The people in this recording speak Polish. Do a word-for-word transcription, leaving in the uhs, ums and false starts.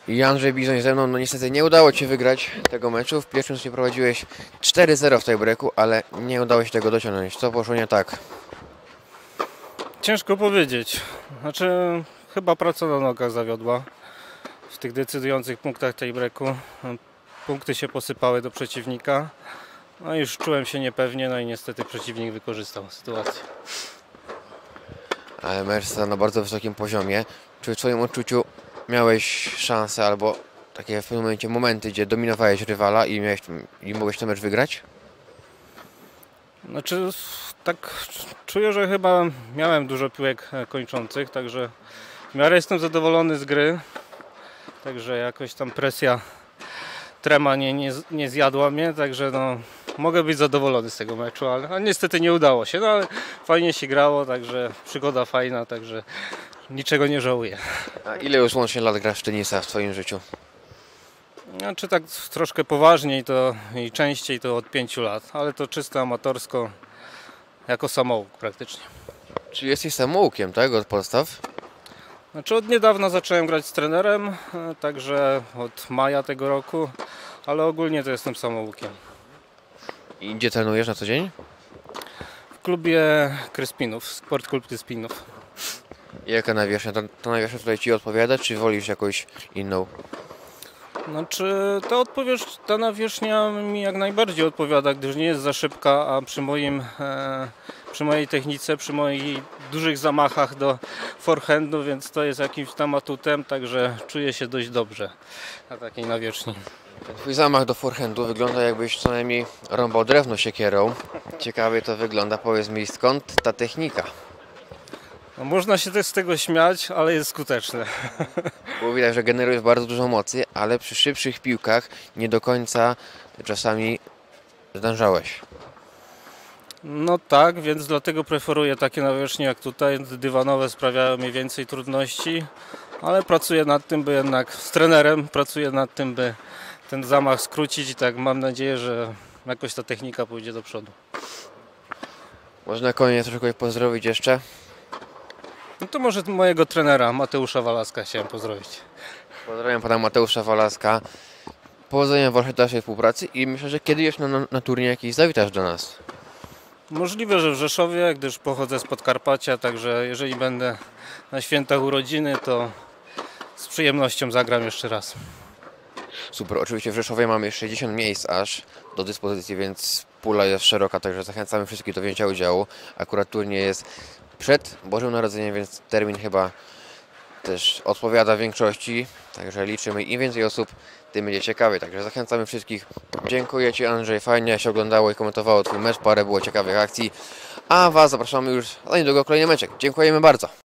I Andrzej Bizoń ze mną, no niestety nie udało Ci wygrać tego meczu. W pierwszym secie prowadziłeś cztery zero w tiebreaku, ale nie udało się tego dociągnąć. Co poszło nie tak? Ciężko powiedzieć. Znaczy, chyba praca na nogach zawiodła w tych decydujących punktach tiebreaku. Punkty się posypały do przeciwnika. No i już czułem się niepewnie, no i niestety przeciwnik wykorzystał sytuację. Ale mecz na bardzo wysokim poziomie. Czy w Twoim odczuciu miałeś szansę albo takie w pewnym momencie momenty, gdzie dominowałeś rywala i, miałeś, i mogłeś ten mecz wygrać? Znaczy, tak czuję, że chyba miałem dużo piłek kończących, także w miarę jestem zadowolony z gry. Także jakoś tam presja, trema nie, nie, nie zjadła mnie, także no, mogę być zadowolony z tego meczu, ale a niestety nie udało się, no ale fajnie się grało, także przygoda fajna, także niczego nie żałuję. A ile już łącznie lat grasz w tenisa w Twoim życiu? Znaczy tak troszkę poważniej to i częściej to od pięciu lat, ale to czysto amatorsko, jako samouk praktycznie. Czy jesteś samoukiem, tak, od podstaw? Znaczy od niedawna zacząłem grać z trenerem, także od maja tego roku, ale ogólnie to jestem samoukiem. I gdzie trenujesz na co dzień? W klubie Kryspinów, Sport Klub Kryspinów. I jaka nawierzchnia? Ta, ta nawierzchnia tutaj Ci odpowiada, czy wolisz jakąś inną? Znaczy ta, odpowierz, ta nawierzchnia mi jak najbardziej odpowiada, gdyż nie jest za szybka, a przy, moim, e, przy mojej technice, przy moich dużych zamachach do forehandu, więc to jest jakimś tam atutem, także czuję się dość dobrze na takiej nawierzchni. Twój zamach do forehandu wygląda, jakbyś co najmniej rąbał drewno siekierą. Ciekawie to wygląda. Powiedz mi, skąd ta technika? No, można się też z tego śmiać, ale jest skuteczne. Było widać, że generujesz bardzo dużo mocy, ale przy szybszych piłkach nie do końca czasami zdążałeś. No tak, więc dlatego preferuję takie nawierzchnie jak tutaj. Dywanowe sprawiają mi więcej trudności, ale pracuję nad tym, by jednak z trenerem pracuję nad tym, by ten zamach skrócić i tak mam nadzieję, że jakoś ta technika pójdzie do przodu. Może na koniec kogoś pozdrowić jeszcze? No to może mojego trenera Mateusza Walaska chciałem pozdrowić. Pozdrawiam pana Mateusza Walaska. Powodzenia w waszej dalszej współpracy i myślę, że kiedyś na, na, na turniej jakiś zawitasz do nas. Możliwe, że w Rzeszowie, gdyż pochodzę z Podkarpacia, także jeżeli będę na świętach urodziny, to z przyjemnością zagram jeszcze raz. Super, oczywiście w Rzeszowie mamy sześćdziesiąt miejsc aż do dyspozycji, więc pula jest szeroka, także zachęcamy wszystkich do wzięcia udziału. Akurat turniej jest przed Bożym Narodzeniem, więc termin chyba też odpowiada większości, także liczymy im więcej osób, tym będzie ciekawy, także zachęcamy wszystkich. Dziękuję Ci, Andrzej, fajnie się oglądało i komentowało Twój mecz, parę było ciekawych akcji, a Was zapraszamy już za niedługo kolejny meczek. Dziękujemy bardzo.